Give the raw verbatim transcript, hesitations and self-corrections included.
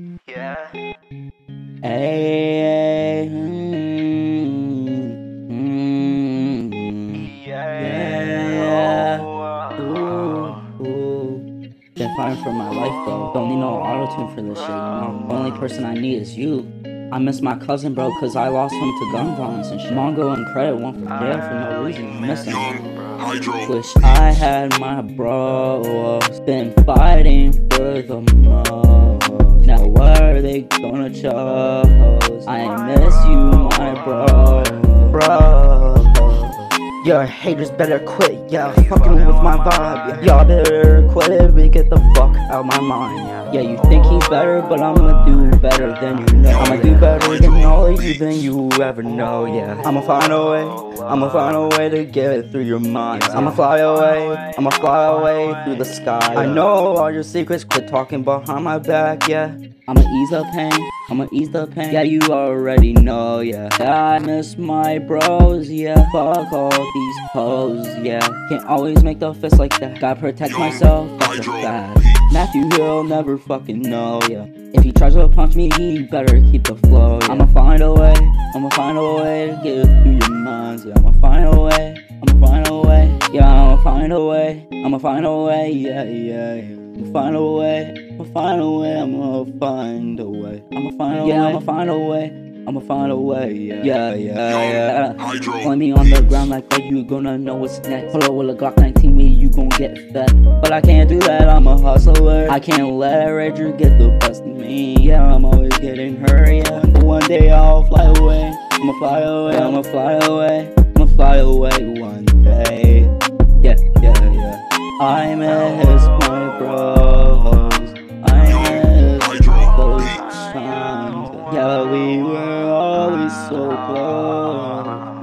Yeah. Hey, mm, mm, Yeah. yeah. Ooh, ooh. Been fighting for my life though. Don't need no auto-tune for this shit, you know. The only person I need is you. I miss my cousin, bro, cause I lost him to gun violence and shit. Mongo and Credit went for jail for no reason. I miss him. Wish I had my bros. Been fighting for the most. Now where are they gonna chose? I miss you, my bro. Bro, your haters better quit, yeah. Fucking with my vibe, yeah. Y'all better quit it and get the fuck out my mind, yeah. Yeah, you think he's better, but I'ma do better than you know. I'ma do better than all of you than you ever know, yeah. I'ma find a way, I'ma find a way to get through your minds. I'ma fly away, I'ma fly away through the sky. I know all your secrets, quit talking behind my back, yeah. I'ma ease the pain, I'ma ease the pain. Yeah, you already know, yeah. I miss my bros, yeah. Fuck all these hoes, yeah. Can't always make the fist like that. Gotta protect myself, that's a fact. Matthew Hill never fucking know, yeah. If he tries to punch me, he better keep the flow, yeah. I'ma find a way, I'ma find a way to get through your minds, yeah. I'ma find a way, I'ma find a way, yeah. I'ma find a way, I'ma find a way, yeah, yeah, yeah. I'ma find a way, I'ma find a way, I'ma find a way, I'ma find a way, I'ma find a way, I'ma find a way, yeah, yeah, yeah, yeah. Play me on the ground like that, you gonna know what's next. Pull up with a Glock nineteen, me, you gon' get fed. But I can't do that, I'm a hustler. I can't let a rager get the best of me. Yeah, I'm always getting hurt, yeah. But one day I'll fly away, I'ma fly away, I'ma fly away, I'ma fly away one day. Yeah, yeah, yeah. I miss my bros, I miss those times. Yeah, we were always so close.